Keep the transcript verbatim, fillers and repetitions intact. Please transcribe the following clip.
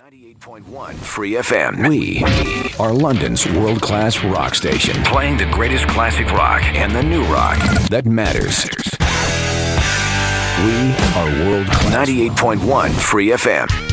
ninety-eight point one Free F M. We are London's world-class rock station, playing the greatest classic rock and the new rock that matters. We are world-class. ninety-eight point one Free F M.